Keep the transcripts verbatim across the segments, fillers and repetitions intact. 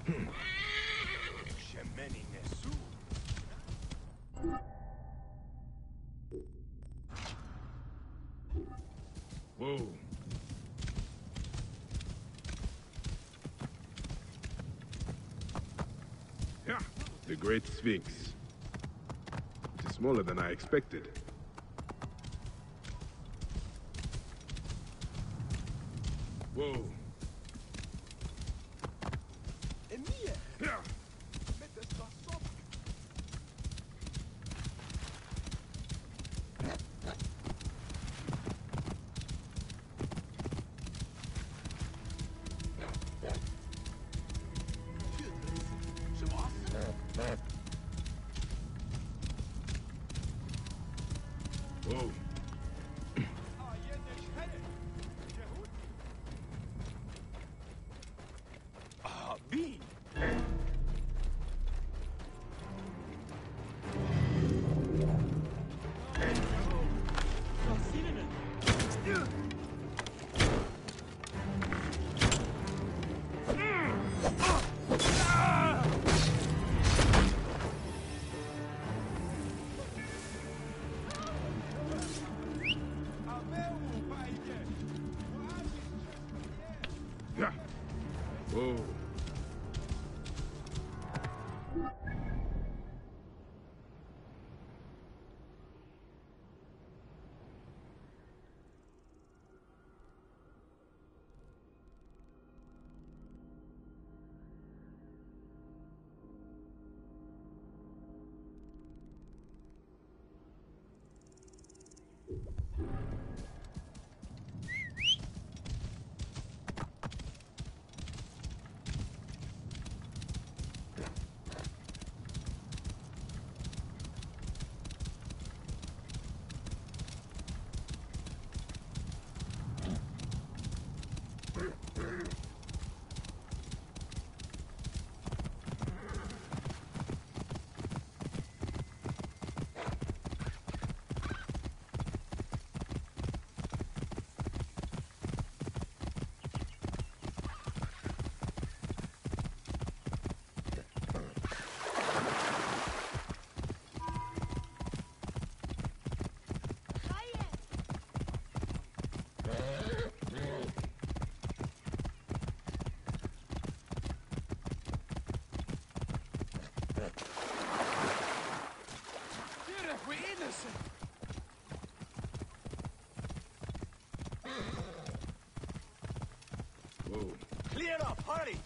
Whoa. Yeah, the Great Sphinx. It is smaller than I expected. Whoa. Yeah. Whoa. Yeah. Whoa. Whoa. Clear up, hurry!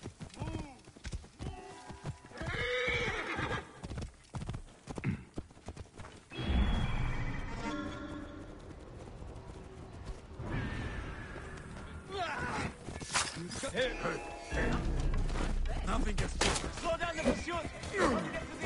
Nothing gets through. Slow down the pursuit!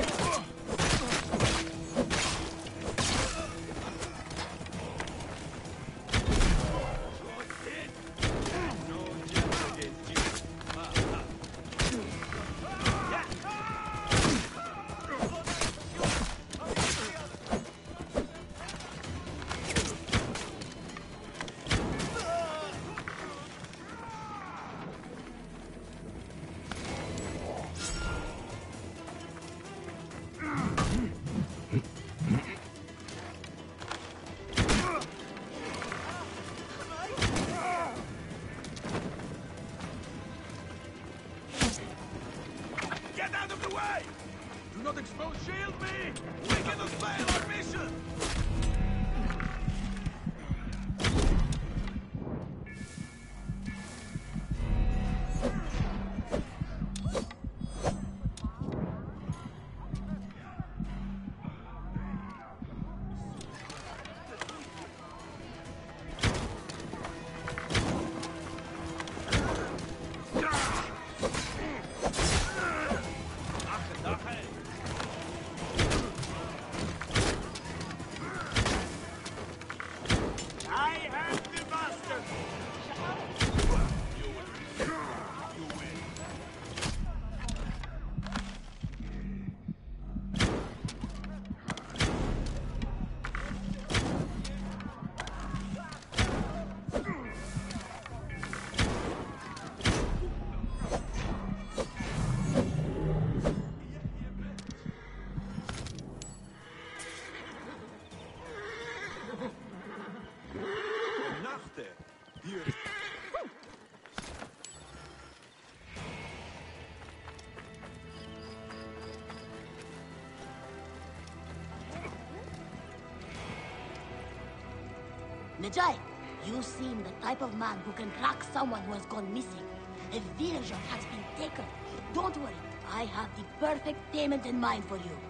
Do not expose shield me! We cannot fail our mission! Medjay, you seem the type of man who can track someone who has gone missing. A villager has been taken. Don't worry, I have the perfect payment in mind for you.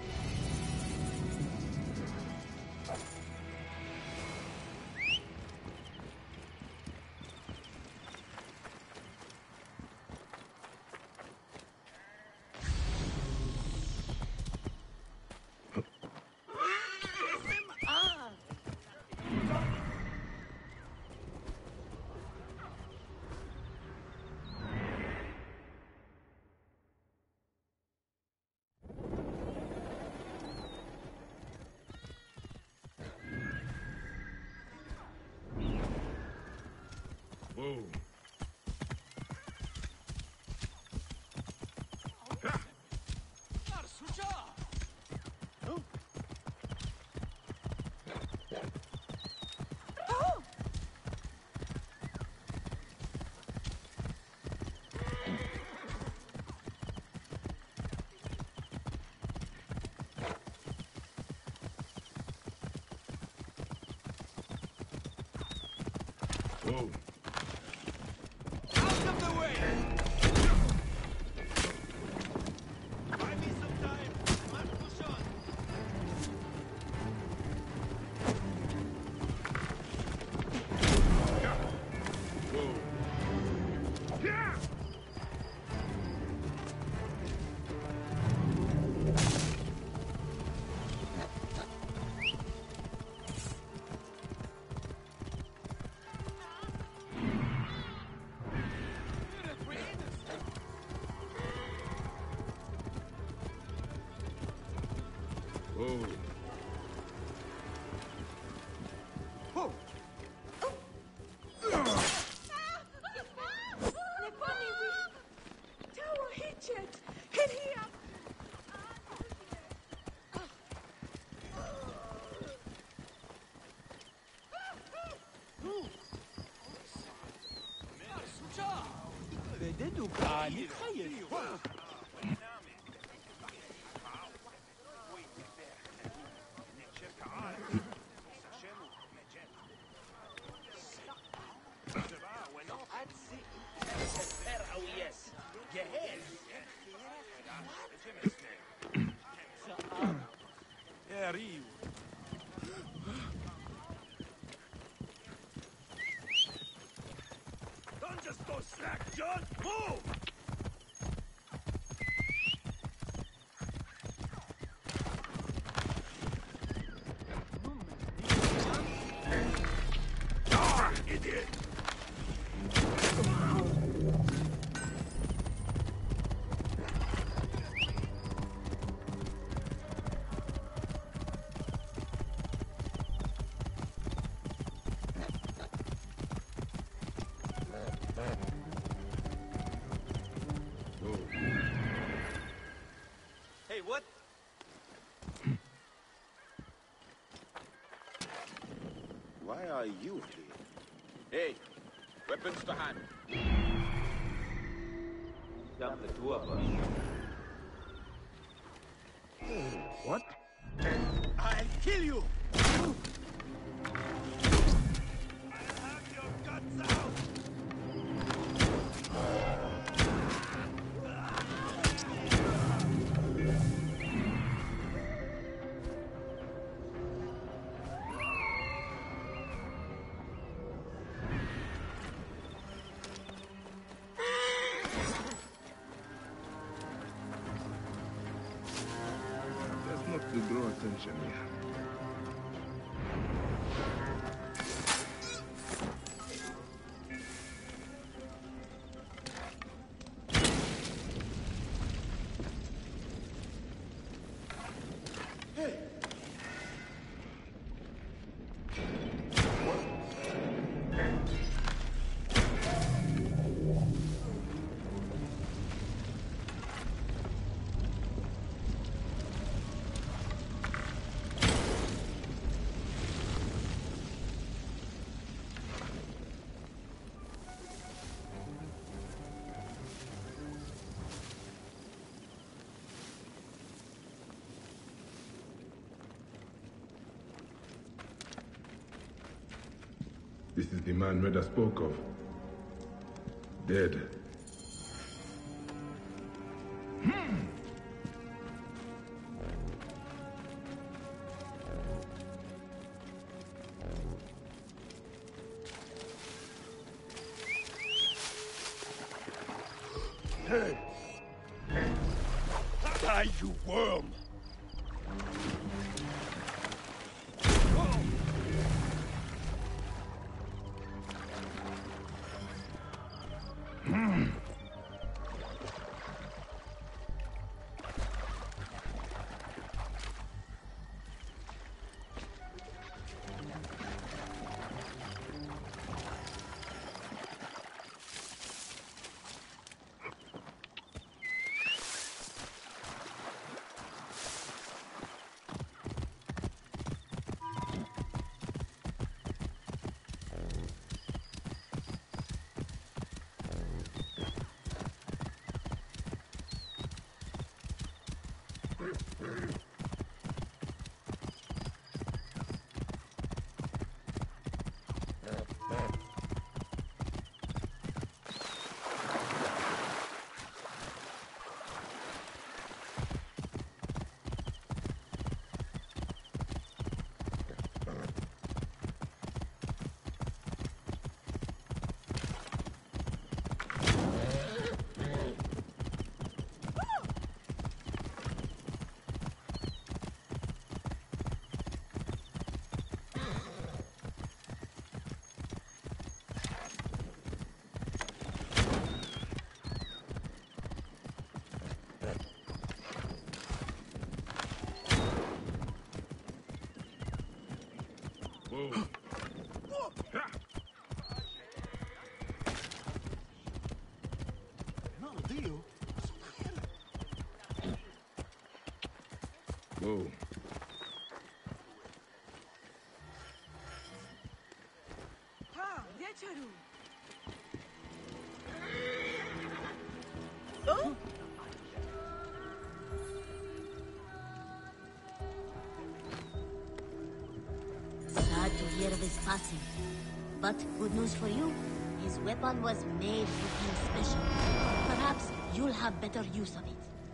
Whoa. Whoa. Out of the way! Buy me some time. Let's push on. Whoa. Yeah! Whoa. Whoa! Arrivo. Don't just go slack, John! Move! Ah, idiot! Hey, what? Why are you here? Hey, weapons to hand. Dump the two of us. What? I'll kill you! I'll have your guts out! That's not to draw attention here. This is the man Reda spoke of. Dead. Die, you worm! Whoa. Ha, wieczoru. Oh? Sad to hear of his passing. But good news for you. His weapon was made for him special. Perhaps you'll have better use of it.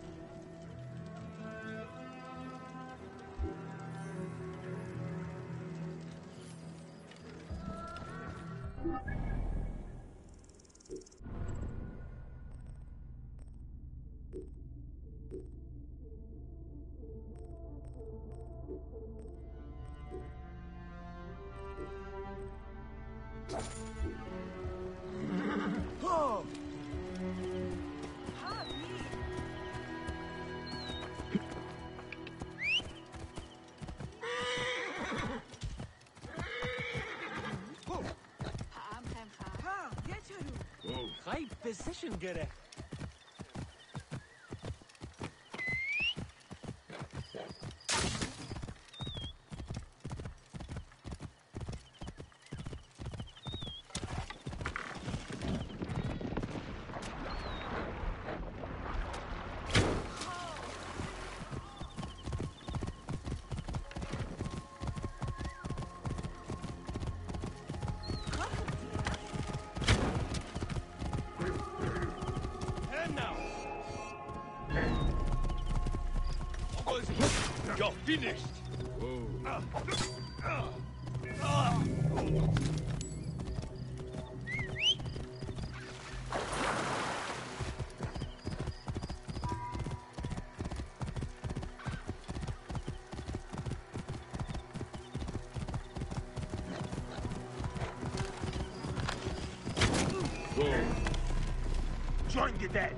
High position gerek. You're finished! Whoa. Whoa. Join the dead!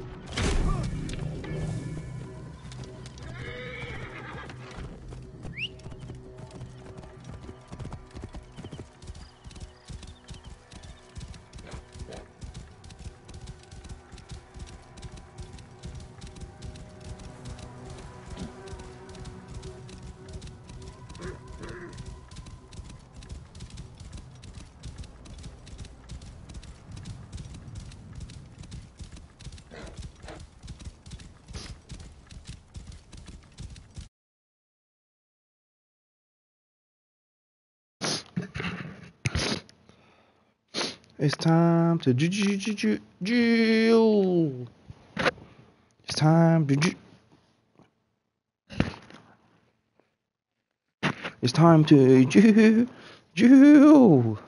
It's time to ju- ju- ju- ju- Jill. It's time to ju- It's time to ju- Jill.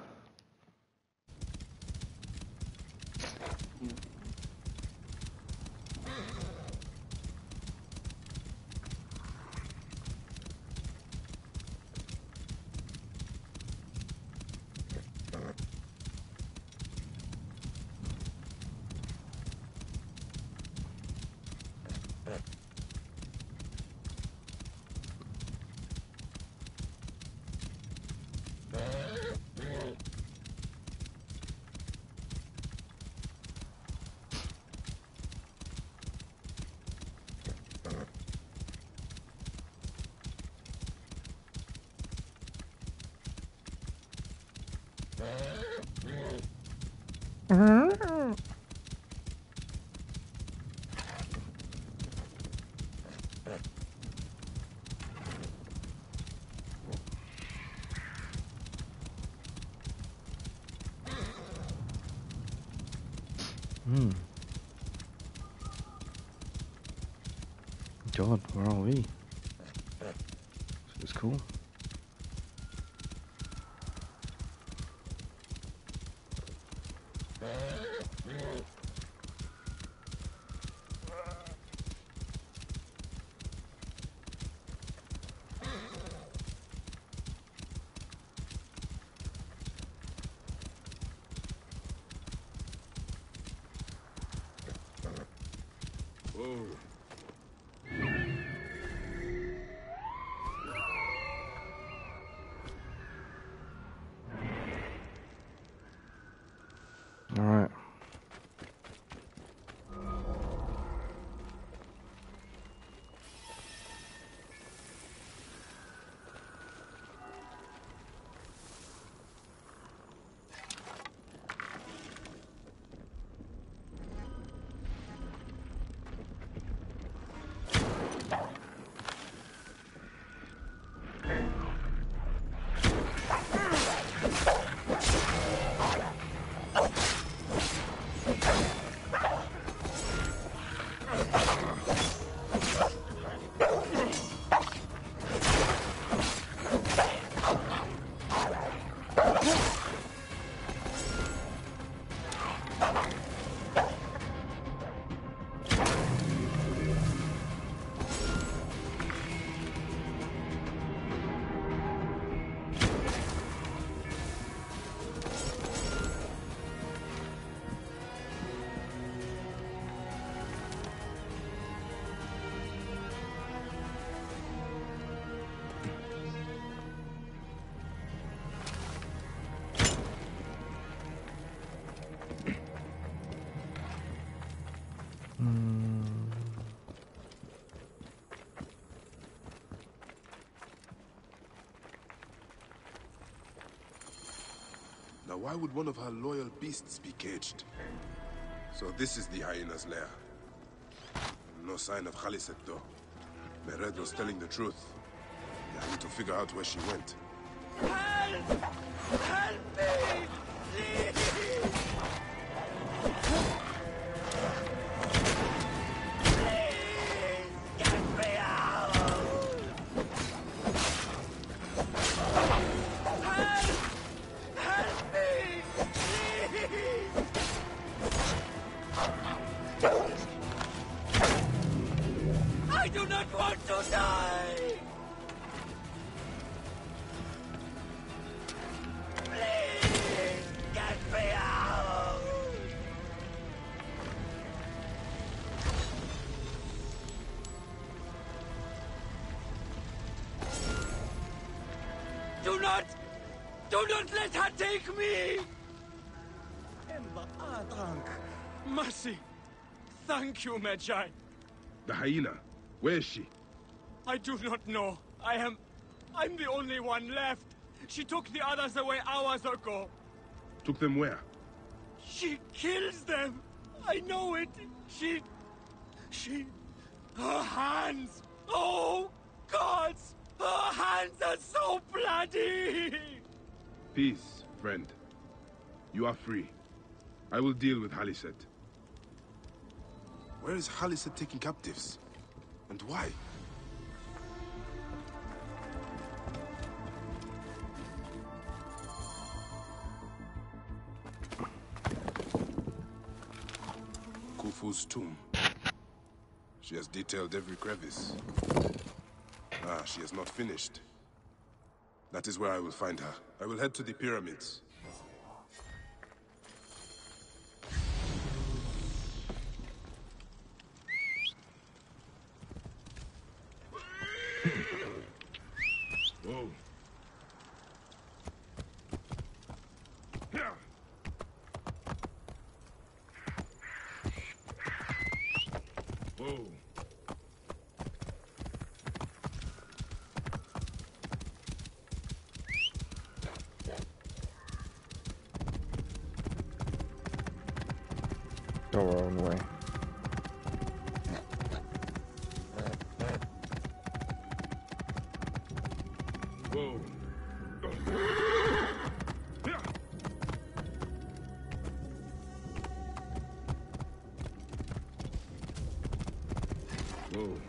Hmm. God, where are we? It's cool. Whoa. All right. Now, why would one of her loyal beasts be caged? So this is the hyena's lair. No sign of Khaliset, though. Mered was telling the truth. I need to figure out where she went. Help! Help me! Please! Please! Get me out! Help! Help me! Please! I do not want to die! Please! Get me out! Do not! Do not let her take me! Emba Adrank. Mercy! Thank you, Medjay. The hyena. Where is she? I do not know. I am... I'm the only one left. She took the others away hours ago. Took them where? She kills them. I know it. She... She... Her hands. Oh, gods. Her hands are so bloody. Peace, friend. You are free. I will deal with Haliset. Where is Haliset taking captives? And why? Khufu's tomb. She has detailed every crevice. Ah, she has not finished. That is where I will find her. I will head to the pyramids. Whoa. Whoa. Go our own way. Whoa. Whoa.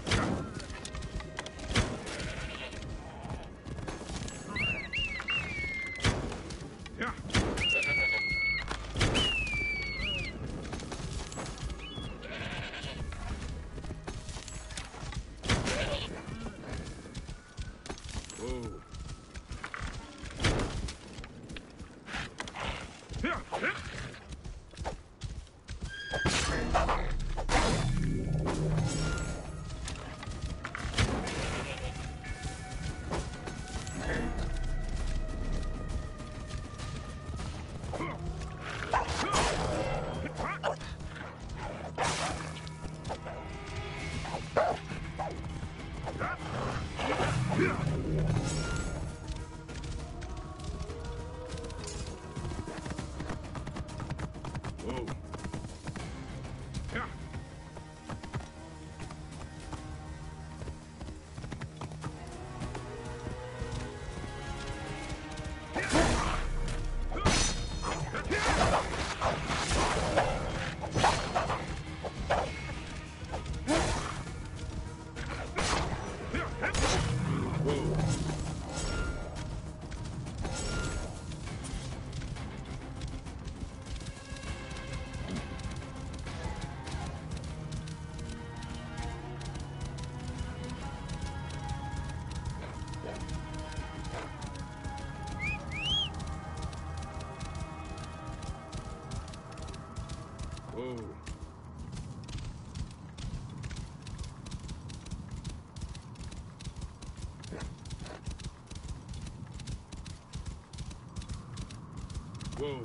Whoa.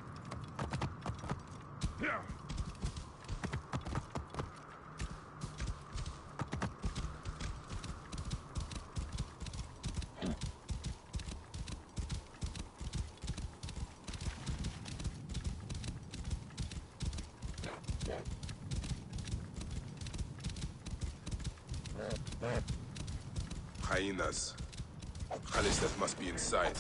Yeah. Hyenas. Haliset must be inside.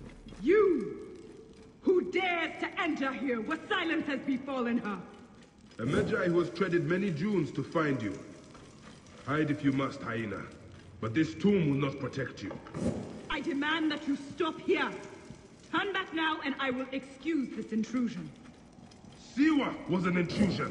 You! Who dares to enter here where silence has befallen her? A Magi who has treaded many dunes to find you. Hide if you must, Hyena. But this tomb will not protect you. I demand that you stop here. Turn back now and I will excuse this intrusion. Siwa was an intrusion.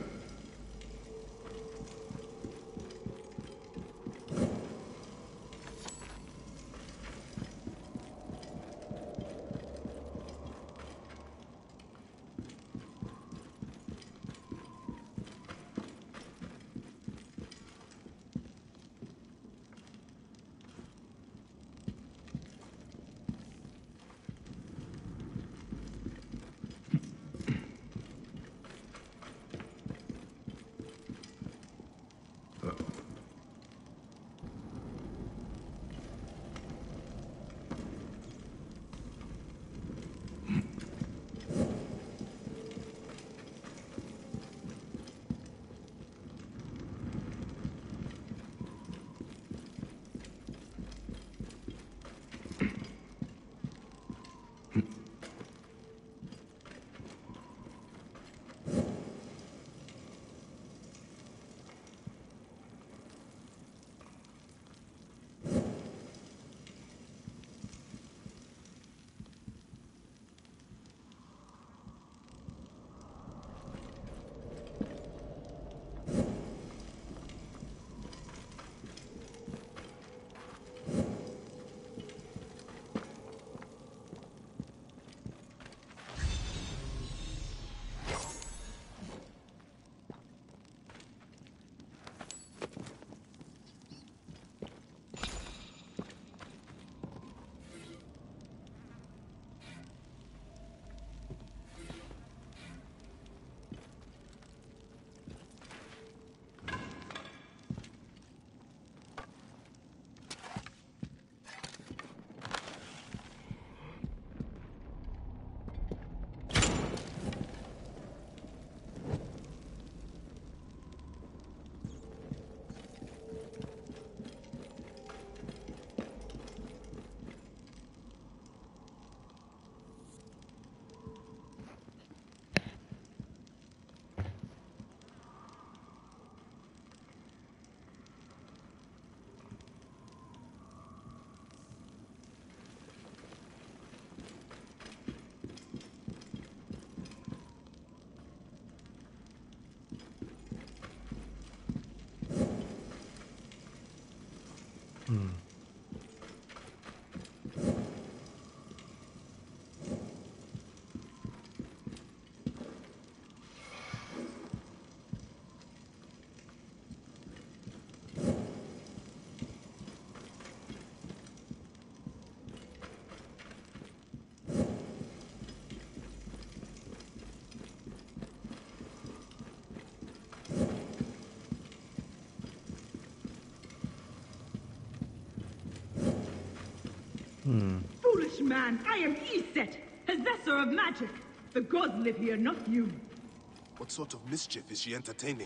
Foolish man, I am Iset, possessor of magic. The gods live here, not you. What sort of mischief is she entertaining?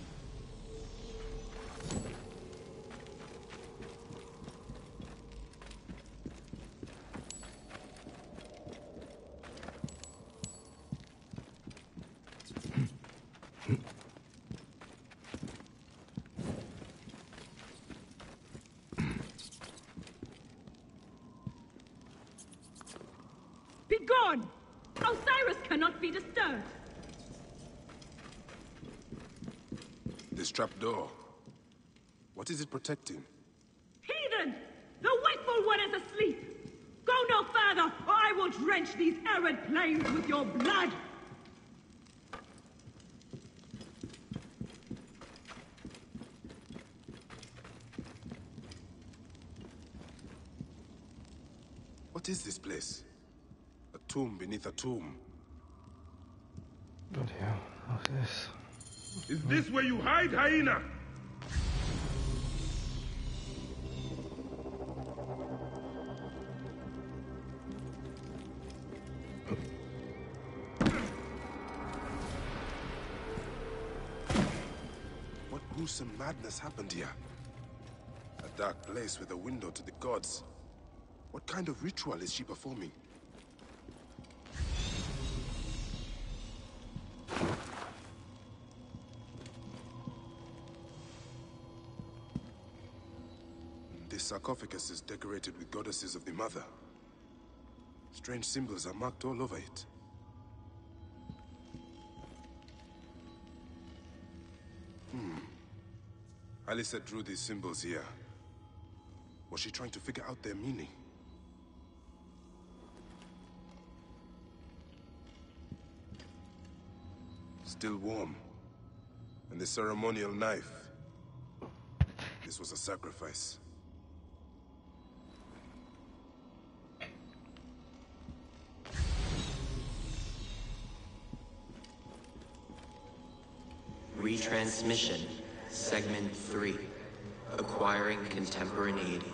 Begone! Osiris cannot be disturbed. This trapdoor. What is it protecting? Heathen! The wakeful one is asleep! Go no further, or I will drench these arid plains with your blood! What is this place? A tomb beneath a tomb. Bloody hell, what's this? Is this where you hide, Hyena? What gruesome madness happened here? A dark place with a window to the gods. What kind of ritual is she performing? sarcophagus is decorated with goddesses of the Mother. Strange symbols are marked all over it. Hmm. Khaliset drew these symbols here. Was she trying to figure out their meaning? Still warm. And the ceremonial knife. This was a sacrifice. Retransmission, Segment three. Acquiring Contemporaneity.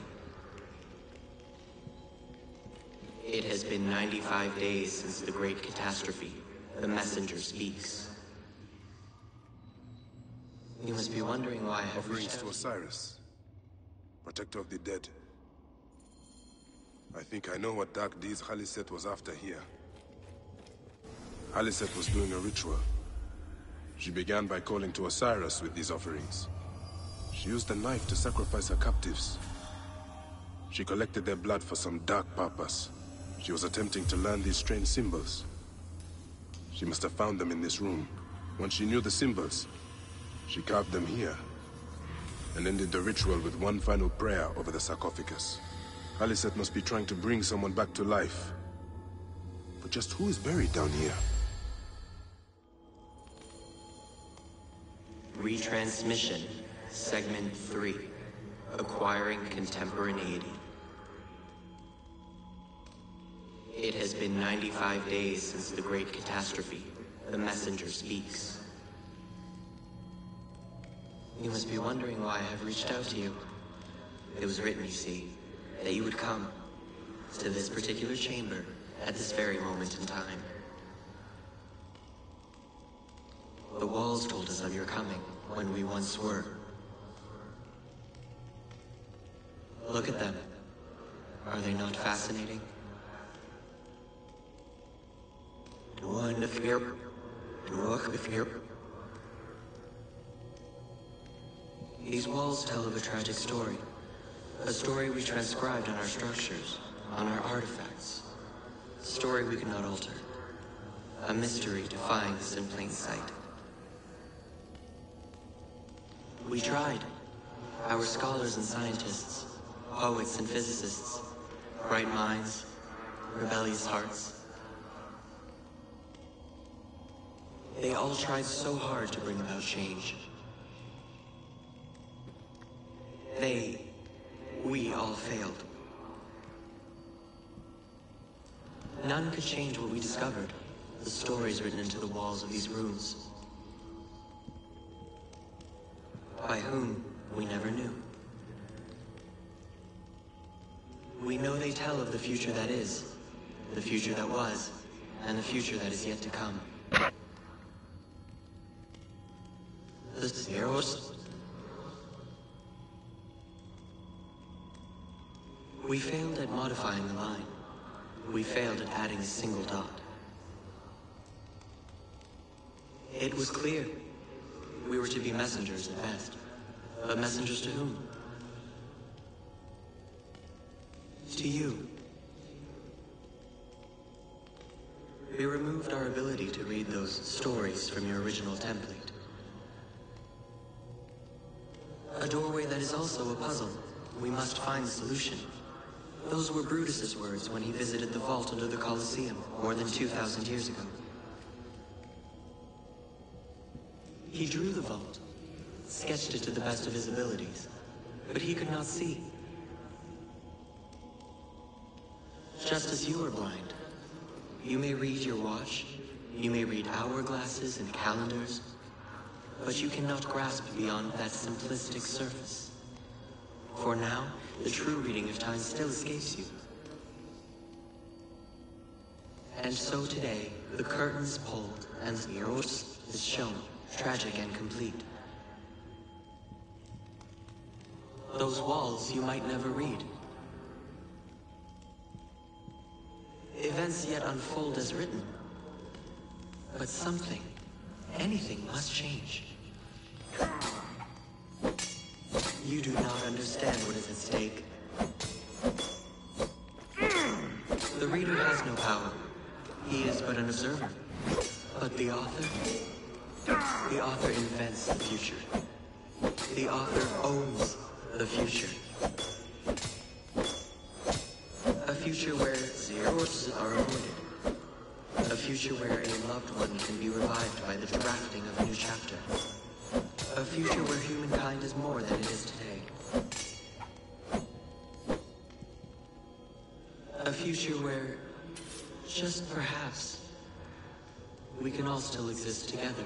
It has been ninety-five days since the Great Catastrophe. The messenger speaks. You must be wondering why I have Offerings reached to out. Osiris, protector of the dead. I think I know what dark deeds Khaliset was after here. Khaliset was doing a ritual. She began by calling to Osiris with these offerings. She used a knife to sacrifice her captives. She collected their blood for some dark purpose. She was attempting to learn these strange symbols. She must have found them in this room. When she knew the symbols, she carved them here, and ended the ritual with one final prayer over the sarcophagus. Khaliset must be trying to bring someone back to life. But just who is buried down here? Retransmission, Segment three. Acquiring Contemporaneity. It has been ninety-five days since the Great Catastrophe. The messenger speaks. You must be wondering why I have reached out to you. It was written, you see, that you would come to this particular chamber at this very moment in time. The walls told us of your coming when we once were. Look at them. Are they not fascinating? These walls tell of a tragic story. A story we transcribed on our structures, on our artifacts. A story we cannot alter. A mystery defying us in plain sight. We tried. Our scholars and scientists, poets and physicists, bright minds, rebellious hearts. They all tried so hard to bring about change. They, we all failed. None could change what we discovered, the stories written into the walls of these rooms. By whom, we never knew. We know they tell of the future that is, the future that was, and the future that is yet to come. The Zeros. We failed at modifying the line. We failed at adding a single dot. It was clear. We were to be messengers at best. But messengers to whom? To you. We removed our ability to read those stories from your original template. A doorway that is also a puzzle. We must find the solution. Those were Brutus's words when he visited the vault under the Colosseum more than two thousand years ago. He drew the vault, sketched it to the best of his abilities, but he could not see. Just as you are blind, you may read your watch, you may read hourglasses and calendars, but you cannot grasp beyond that simplistic surface. For now, the true reading of time still escapes you. And so today, the curtain is pulled and the Eros is shown, tragic and complete. Those walls you might never read. Events yet unfold as written. But something, anything must change. You do not understand what is at stake. but an observer. But the author? The author invents the future. The author owns the future. A future where zeros are avoided. A future where a loved one can be revived by the drafting of a new chapter. A future where humankind is more than it is today. A future where, just perhaps, we can all still exist together.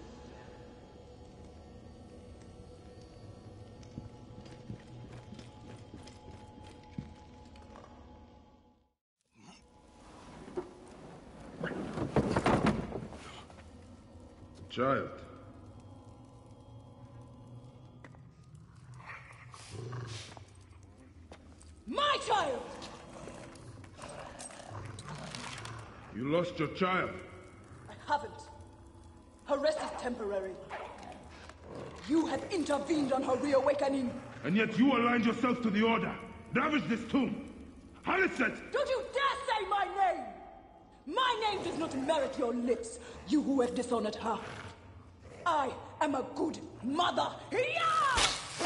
Child. My child! You lost your child. I haven't. Her rest is temporary. You have intervened on her reawakening. And yet you aligned yourself to the Order. Ravage this tomb. Khaliset! Don't you dare say my name! My name does not merit your lips, you who have dishonored her. I am a good mother. Yeah!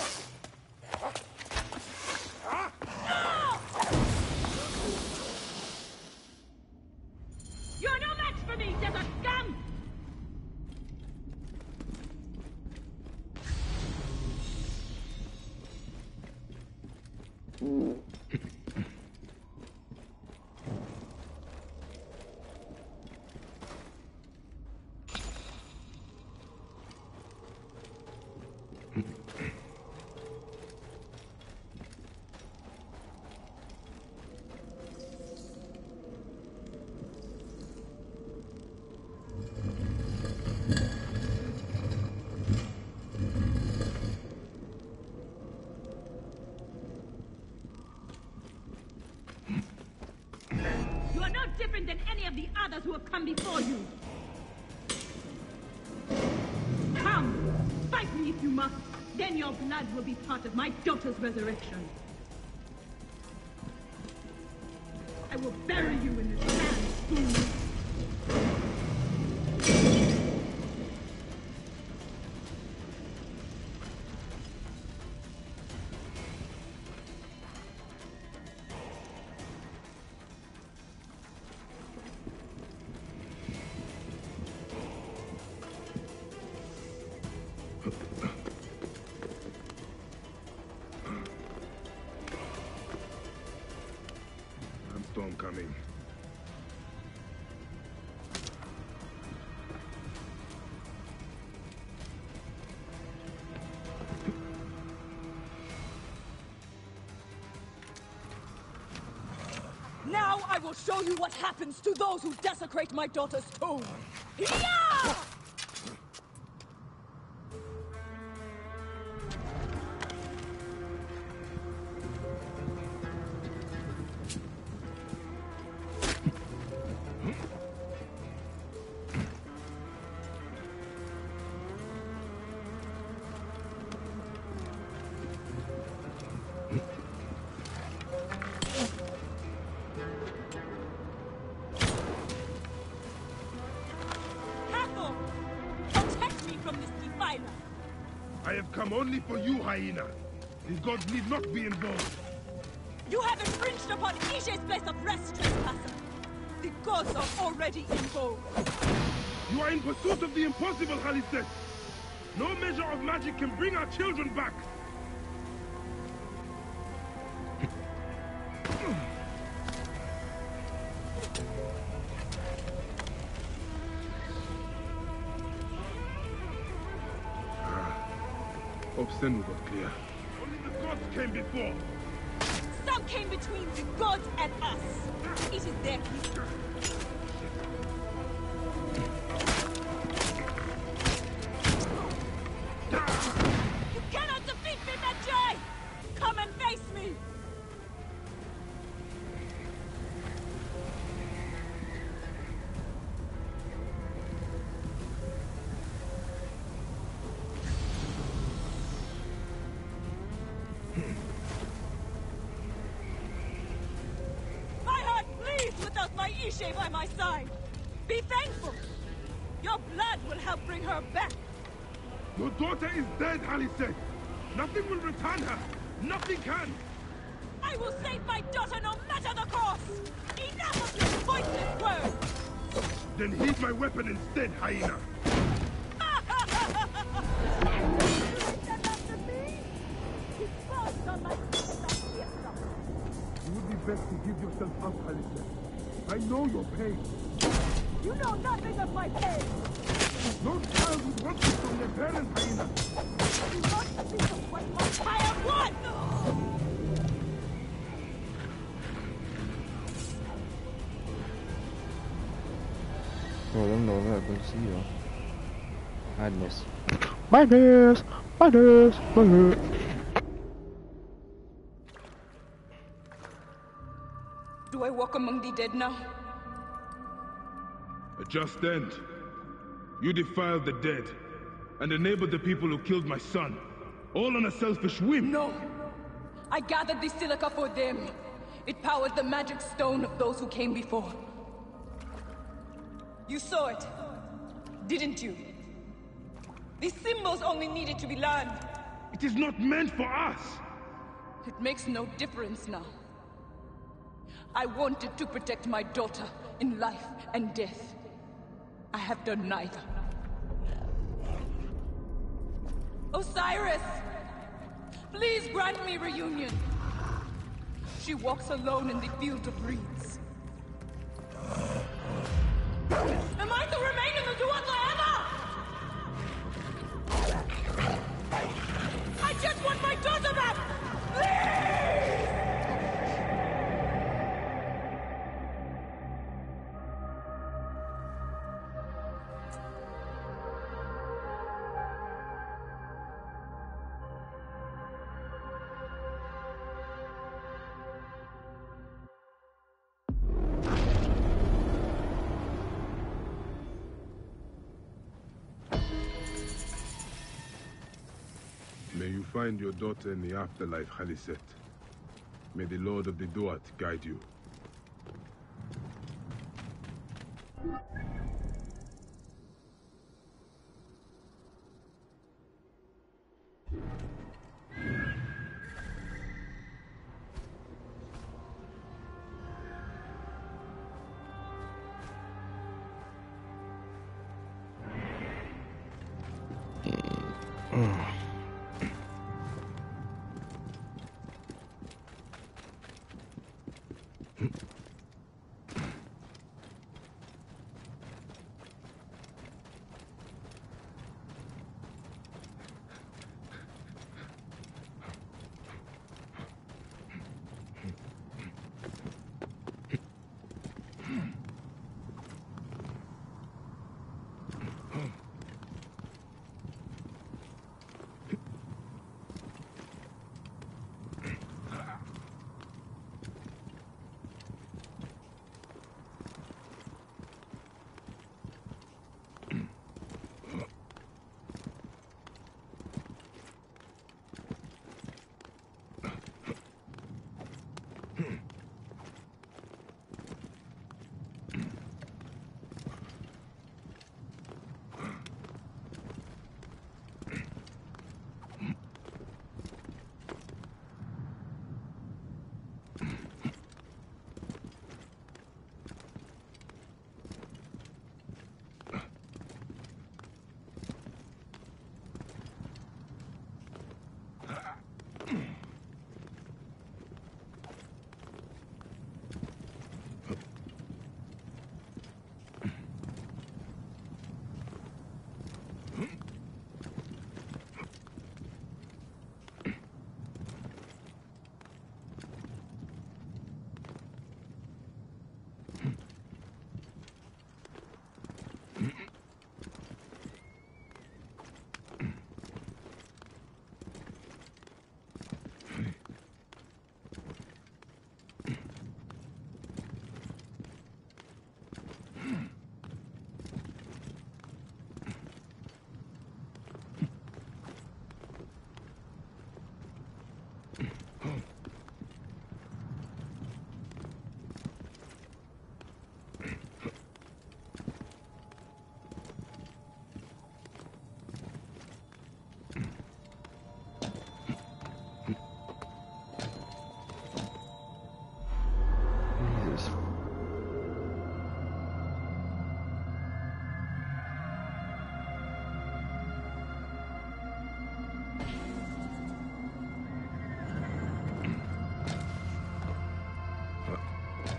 You're no match for me, desert scum! Different than any of the others who have come before you. Come, fight me if you must. Then your blood will be part of my daughter's resurrection. I will bury you in the sand, fool. Storm coming. Now I will show you what happens to those who desecrate my daughter's tomb. Yeah! I have come only for you, Hyena. These gods need not be involved. You have infringed upon Ishe's place of rest, trespasser. The gods are already involved. You are in pursuit of the impossible, Khaliset. No measure of magic can bring our children back. Hope Senwu got clear. Only the gods came before. Some came between the gods and us. It is their history. You cannot defeat me, Medjay! Come and face me! My heart bleeds without my Ishe by my side. Be thankful! Your blood will help bring her back! Your daughter is dead, Khaliset! Nothing will return her! Nothing can! I will save my daughter no matter the cost! Enough of your pointless words! Then heed my weapon instead, hyena! You would be best to give yourself up, Khaliset. I know your pain. You know nothing of my pain! No child would want this from their parents, hyena! You want to think of what my child wants! Rồi lần đầu là con xí rồi. Madness. Madness! Madness! Madness! Do I walk among the dead now? A just end. You defiled the dead, and enabled the people who killed my son, all on a selfish whim. No! I gathered the silica for them. It powers the magic stone of those who came before. You saw it, didn't you? These symbols only needed to be learned. It is not meant for us! It makes no difference now. I wanted to protect my daughter in life and death. I have done neither. Osiris! Please grant me reunion. She walks alone in the field of reeds. Am I to remain in the Duat forever? I just want my daughter back! Please! May you find your daughter in the afterlife, Khaliset. May the Lord of the Duat guide you.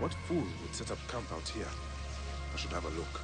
What fool would set up camp out here? I should have a look.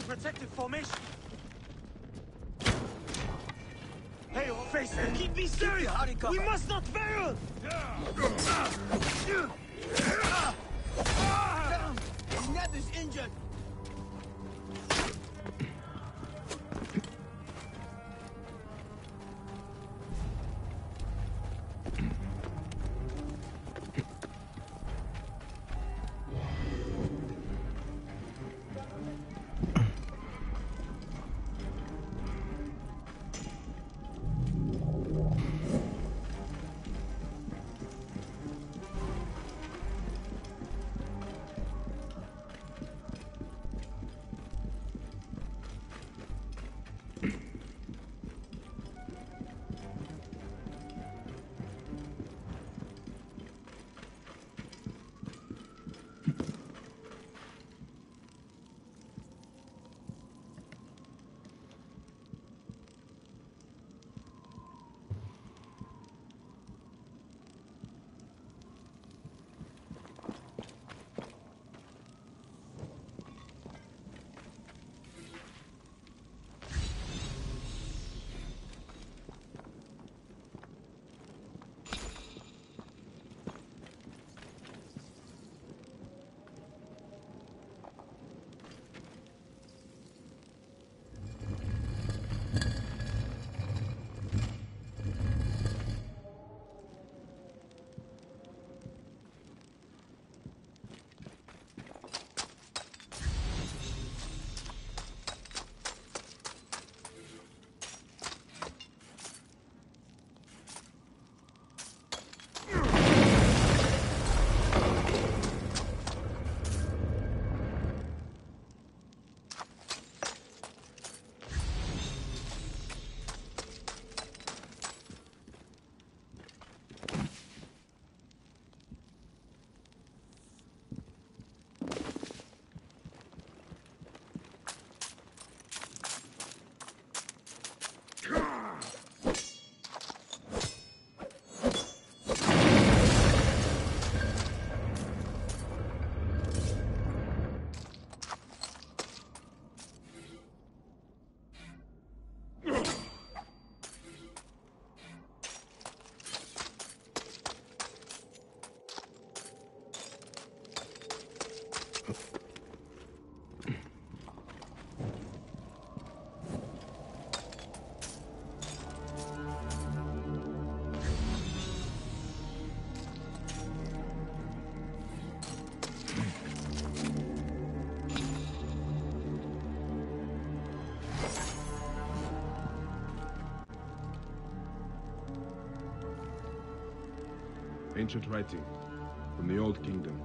protective formation. Hey, face them. Keep me serious. We must not fail. Ned is injured. Ancient writing from the Old Kingdom.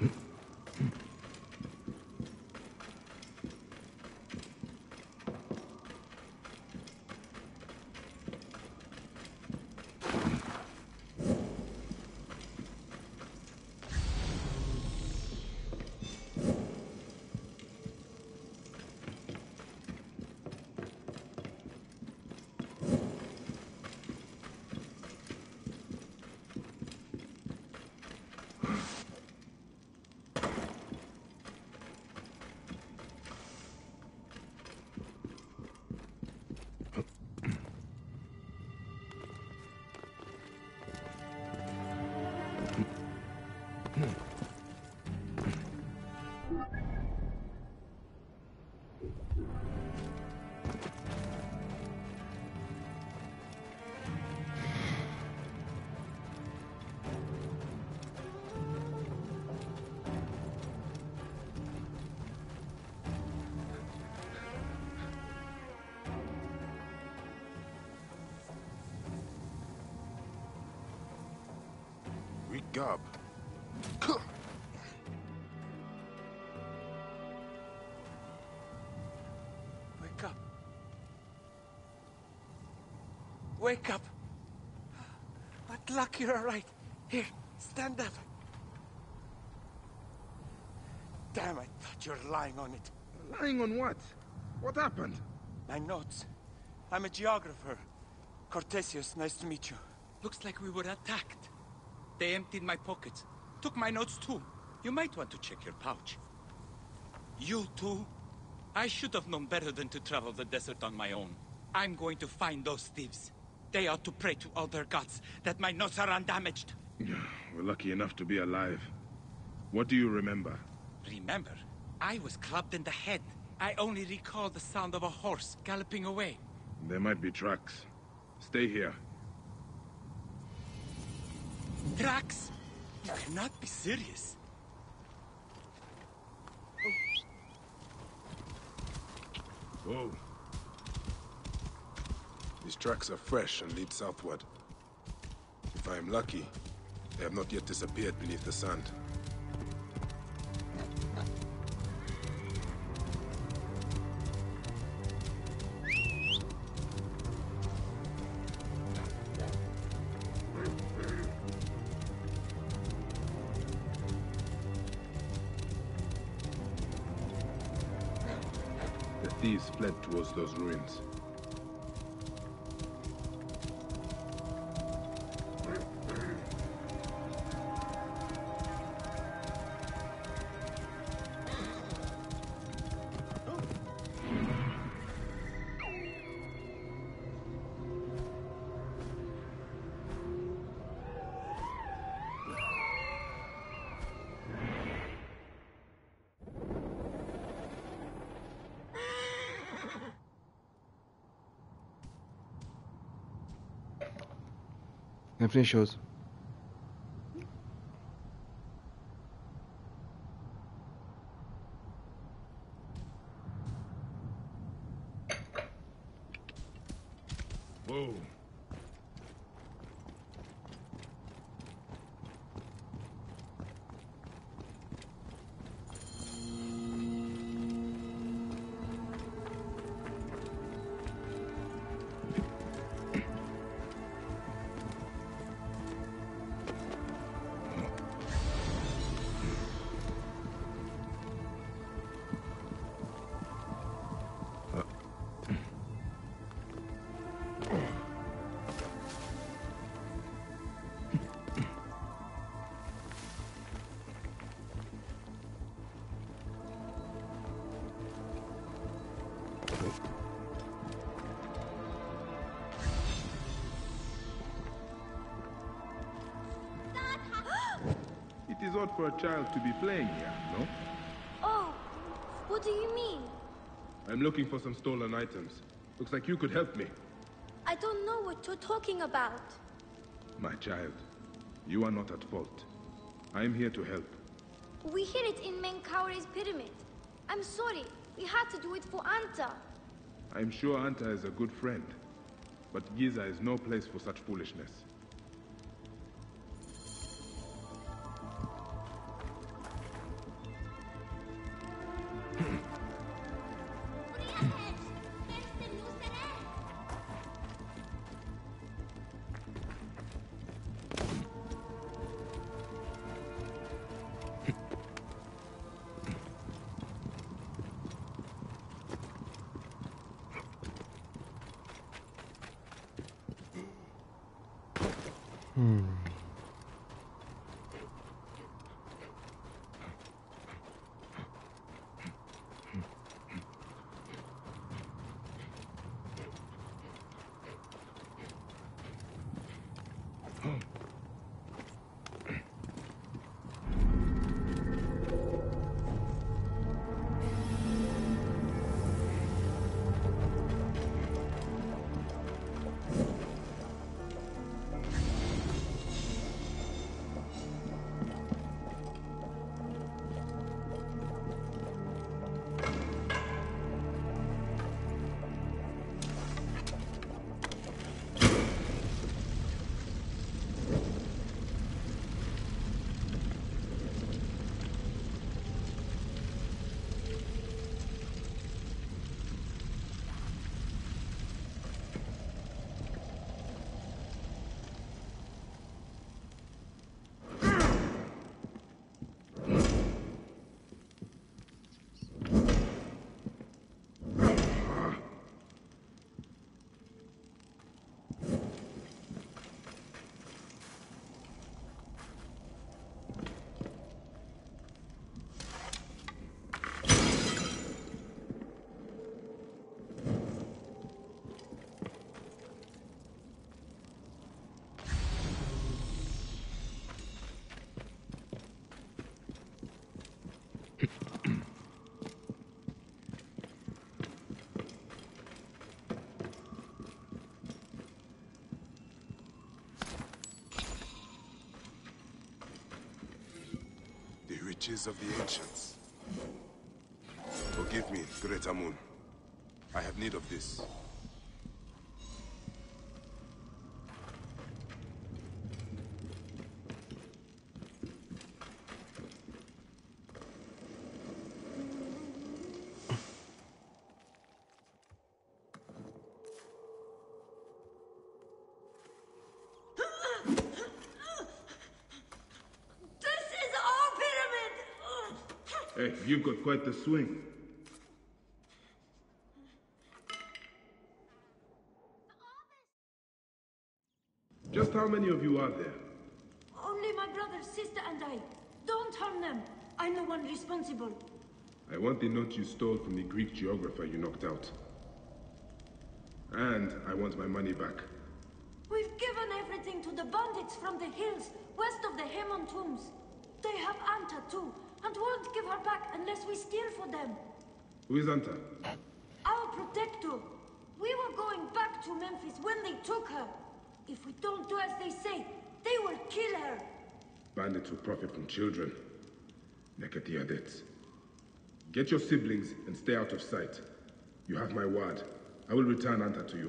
Wake up. Wake up. Wake up. What luck you're all right. Here, stand up. Damn, I thought you were lying on it. Lying on what? What happened? My notes. I'm a geographer. Cortesius, nice to meet you. Looks like we were attacked. They emptied my pockets. Took my notes too. You might want to check your pouch. You too? I should have known better than to travel the desert on my own. I'm going to find those thieves. They ought to pray to all their gods that my notes are undamaged. We're lucky enough to be alive. What do you remember? Remember, I was clubbed in the head. I only recall the sound of a horse galloping away. There might be tracks. Stay here. Tracks? You cannot be serious. Whoa. These tracks are fresh and lead southward. If I am lucky, they have not yet disappeared beneath the sand. The thieves fled towards those ruins. अपनी shows. Whoa. It is odd for a child to be playing here, no? Oh, what do you mean? I'm looking for some stolen items. Looks like you could help me. I don't know what you're talking about. My child, you are not at fault. I am here to help. We hid it in Menkaure's pyramid. I'm sorry. We had to do it for Anta. I'm sure Anta is a good friend. But Giza is no place for such foolishness. Hmm. The riches of the ancients. Forgive me, Great Amun. I have need of this. Hey, you've got quite the swing. Just how many of you are there? Only my brother, sister, and I. Don't harm them. I'm the one responsible. I want the note you stole from the Greek geographer you knocked out. And I want my money back. We've given everything to the bandits from the hills west of the Hemon tombs. They have Anta too, and won't give her back unless we steal for them. Who is Anta? Our protector. We were going back to Memphis when they took her. If we don't do as they say, they will kill her. Bandits who profit from children. Nekatiadets. Get your siblings and stay out of sight. You have my word. I will return Anta to you.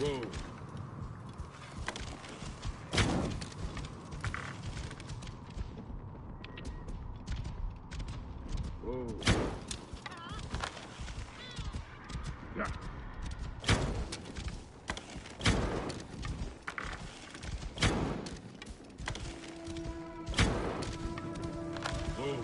Whoa. Whoa. Yeah. Whoa.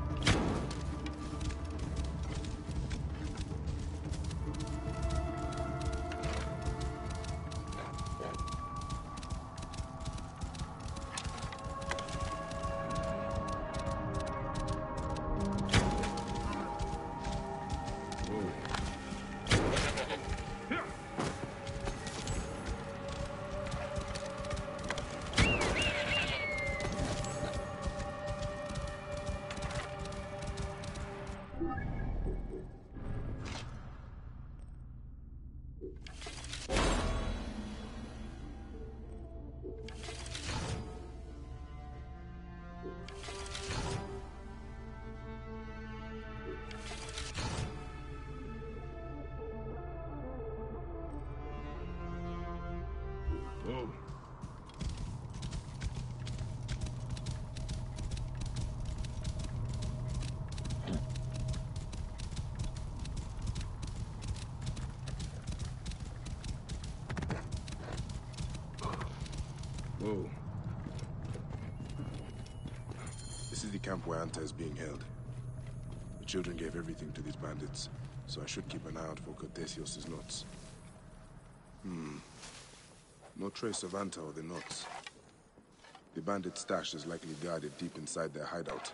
Whoa. Whoa. This is the camp where Anta is being held. The children gave everything to these bandits, so I should keep an eye out for Cortesios' notes. Hmm. No trace of Anta or the notes. The bandit stash is likely guarded deep inside their hideout.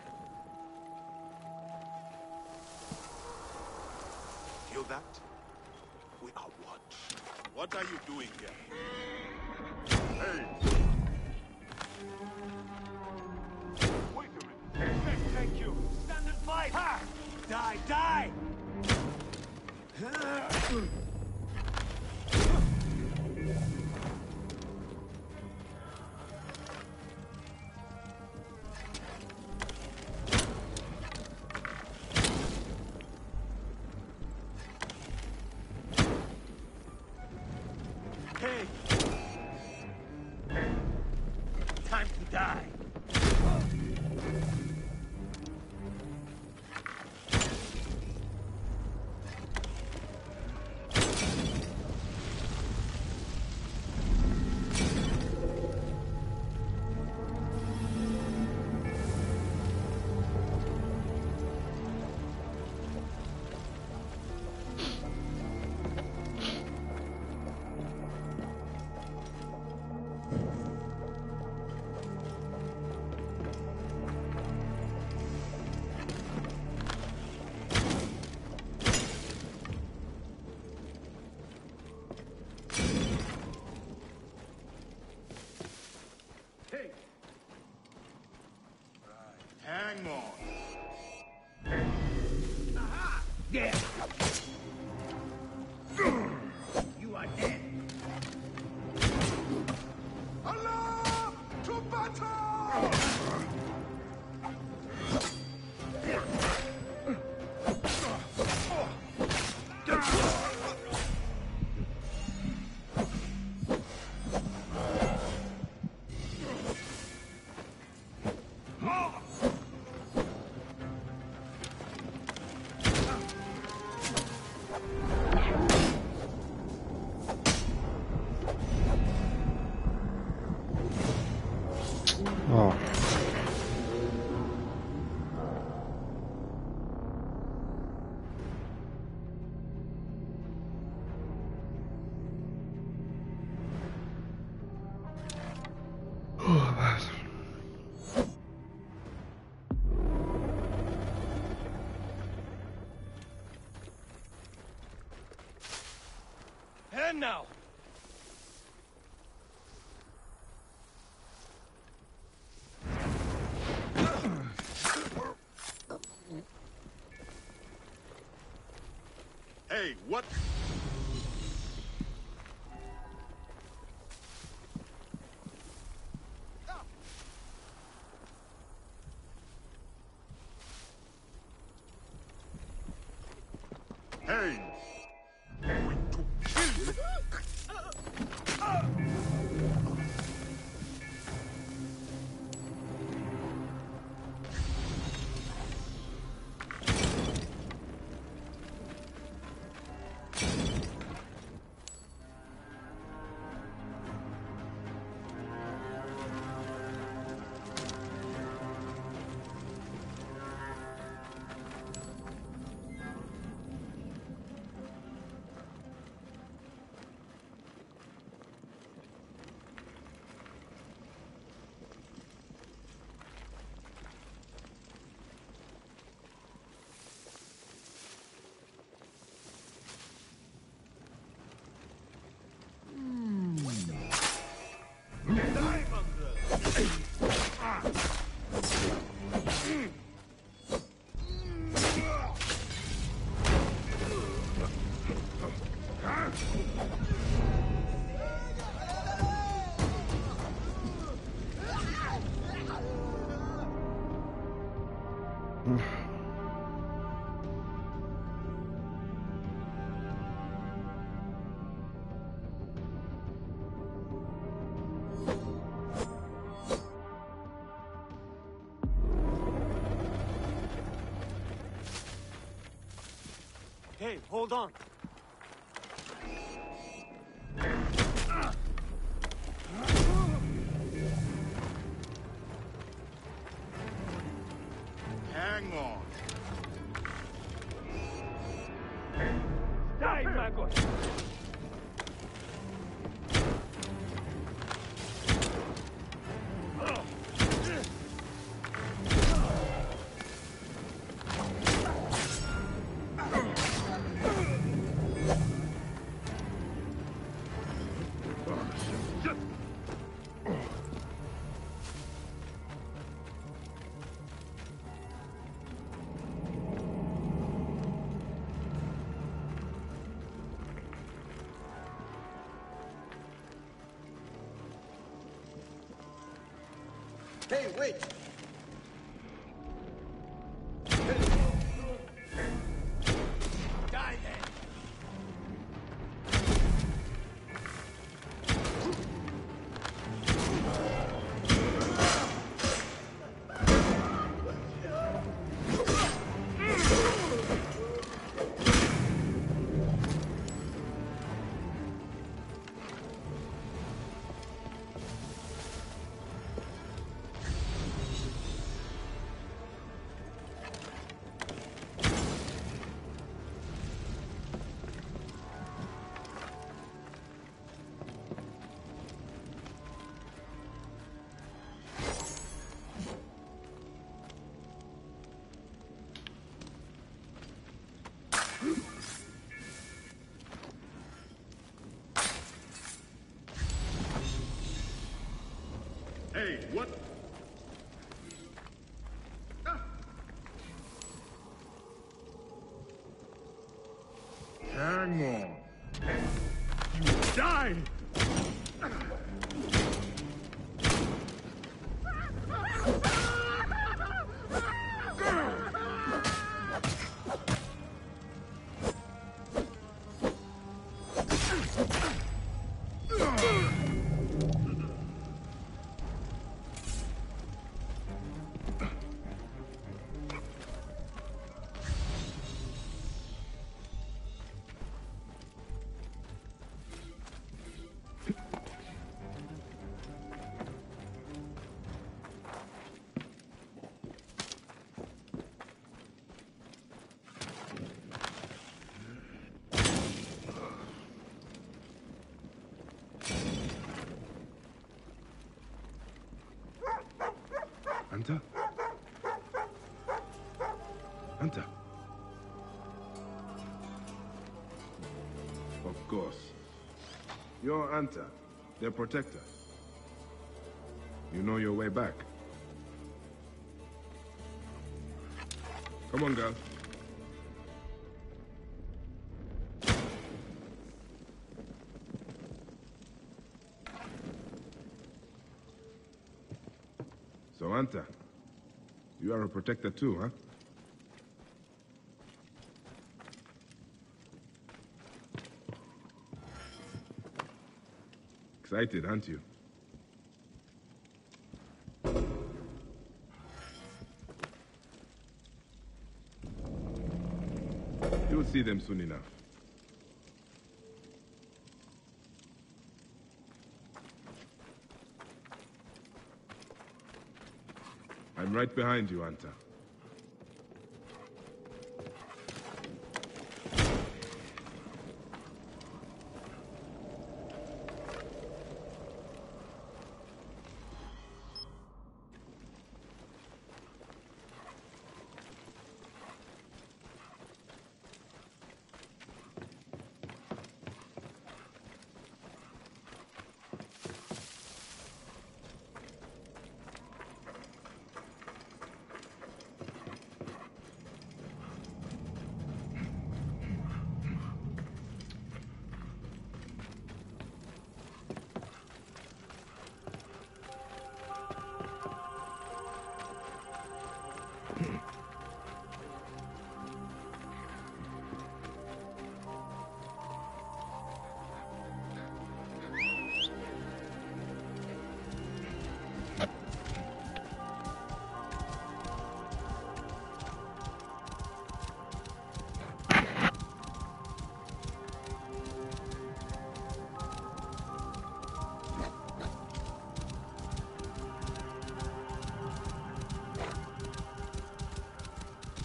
Feel that? We are watched. What are you doing here? Hey! Wait a minute. Hey, thank you. Stand and fight! Ha! Die, die! Hey! Time to die! Hang on. Aha! There! You are dead! Allah! To battle! Oh. And now! Hey, what? Hey! Going to kill you! Hey, hold on. Hang on. Die, maggot! Hey, wait! Die then! Hey, what? Ah. Hang on. You die! Anta? Anta? Of course. You're Anta, their protector. You know your way back. Come on, girl. So, Anta, you are a protector too, huh? Excited, aren't you? You'll see them soon enough. I'm right behind you, Anta.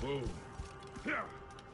Whoa. Yeah.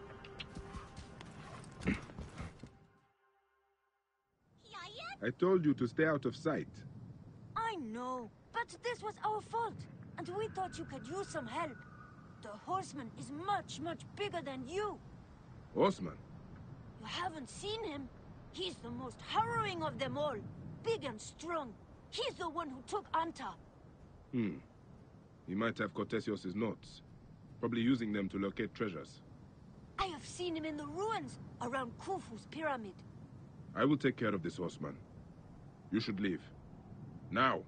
I told you to stay out of sight. I know, but this was our fault. And we thought you could use some help. The horseman is much, much bigger than you. Horseman? You haven't seen him? He's the most harrowing of them all. Big and strong. He's the one who took Anta. Hmm. He might have Cortesios' notes. Probably using them to locate treasures. I have seen him in the ruins around Khufu's pyramid. I will take care of this horseman. You should leave. Now!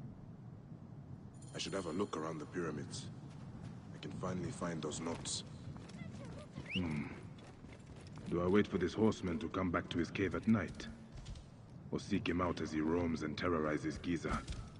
I should have a look around the pyramids. I can finally find those notes. Hmm. Do I wait for this horseman to come back to his cave at night? Or seek him out as he roams and terrorizes Giza?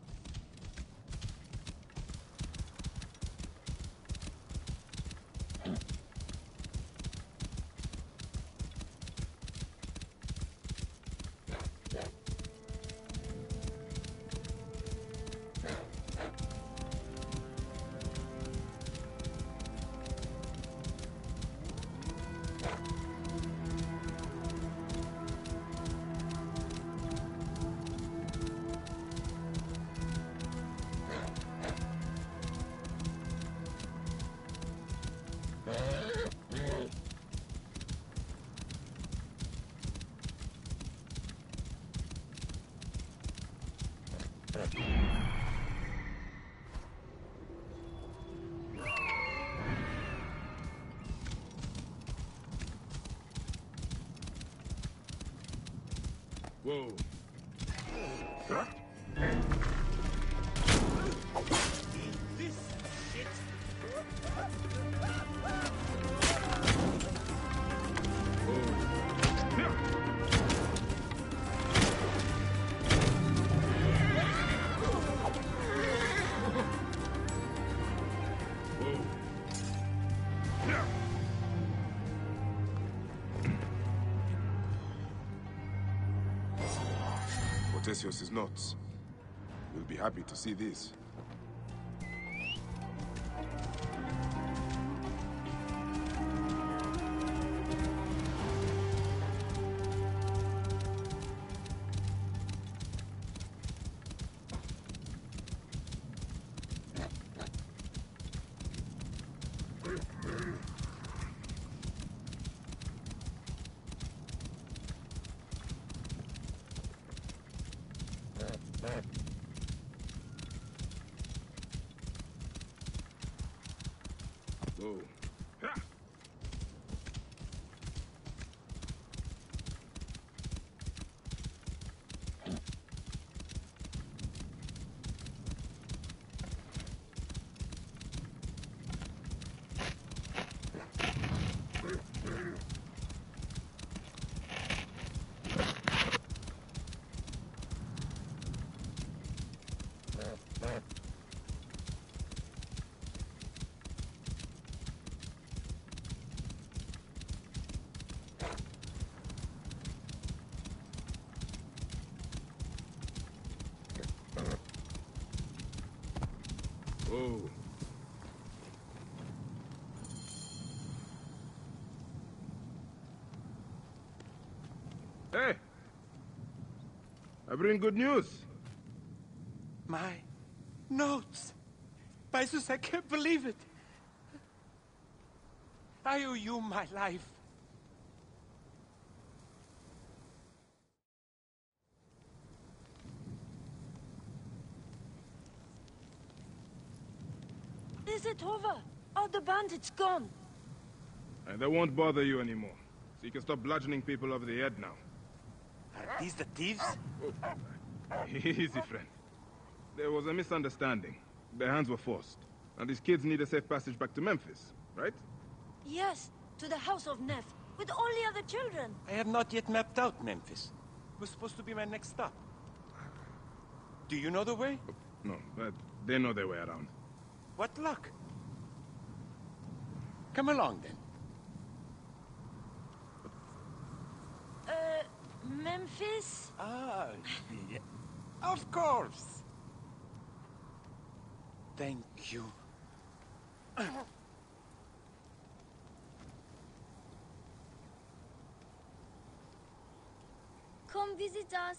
Whoa. Huh? This shit. Cortesios' notes. You'll be happy to see these. Whoa. Ha! Whoa. Hey! I bring good news. My notes. Paisus, I can't believe it. I owe you my life. Is it over? Are the bandits gone? And they won't bother you anymore. So you can stop bludgeoning people over the head now. Are these the thieves? Easy, friend. There was a misunderstanding. Their hands were forced. And these kids need a safe passage back to Memphis, right? Yes, to the house of Neff, with all the other children. I have not yet mapped out Memphis. It was supposed to be my next stop. Do you know the way? No, but they know their way around. What luck. Come along, then. Uh, Memphis? Ah, yeah. Of course. Thank you. Come visit us.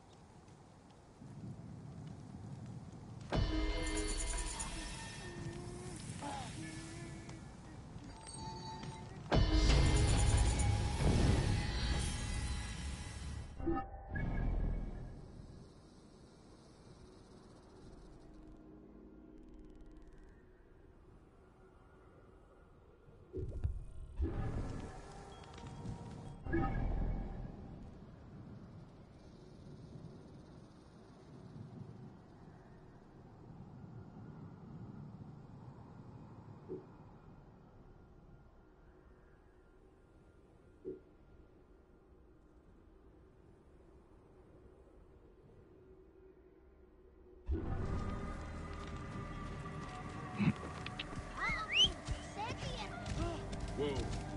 Whoa.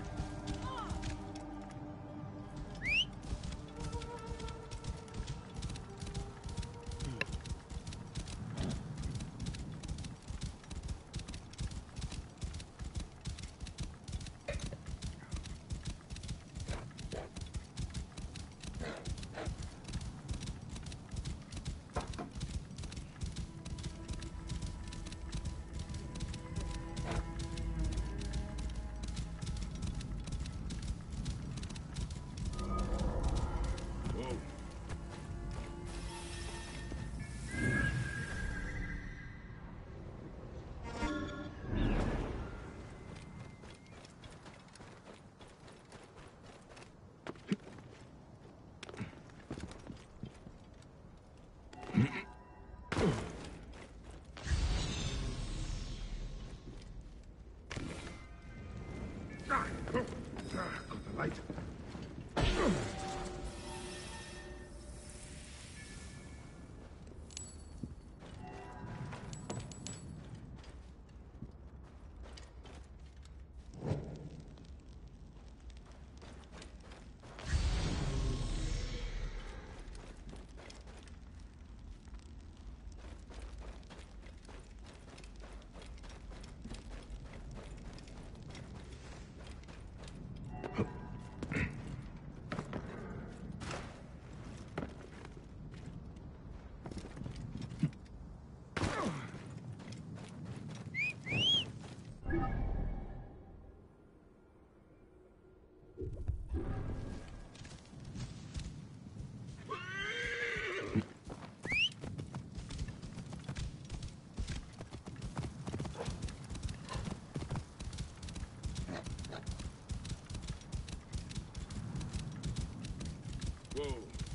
Ah, got the light. Whoa.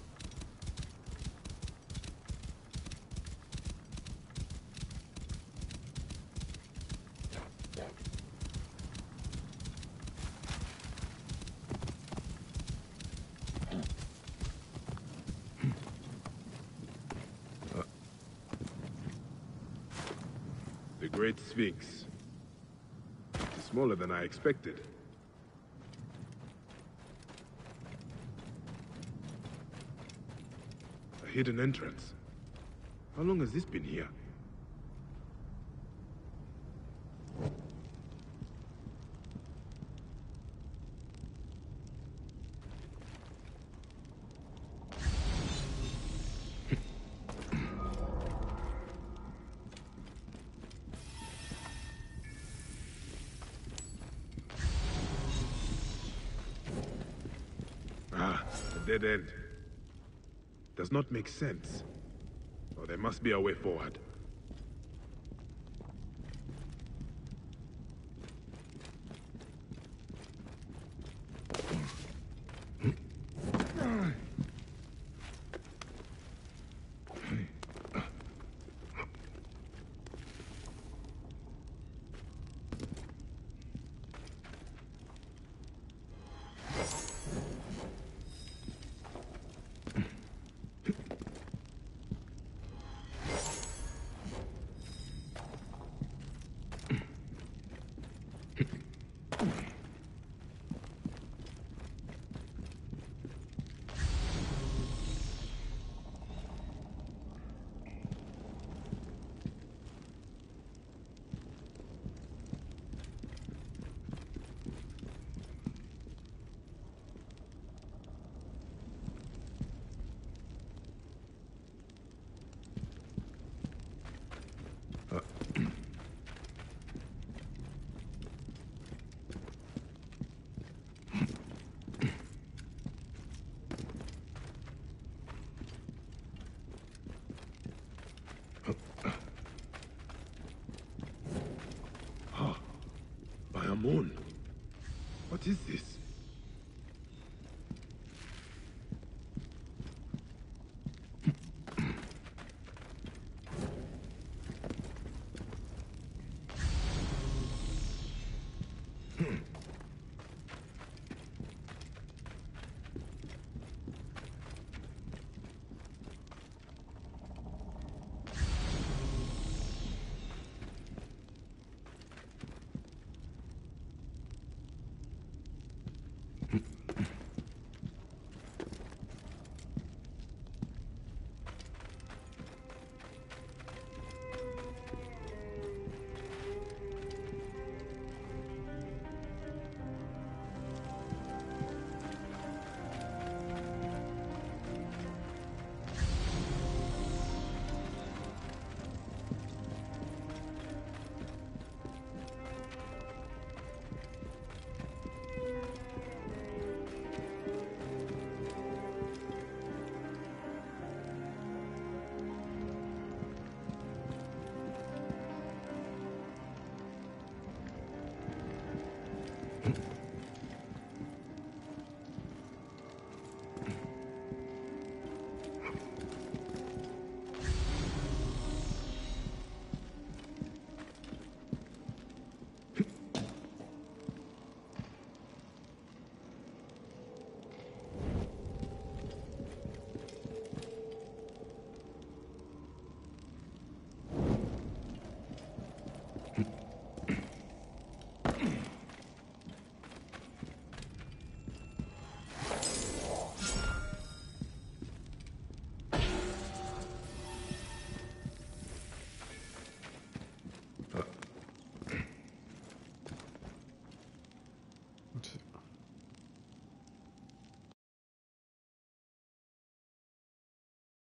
The Great Sphinx. It's smaller than I expected. A hidden entrance. How long has this been here? Ah, a dead end. Does not make sense. Or there must be a way forward. Ramon. What is this? Hmm.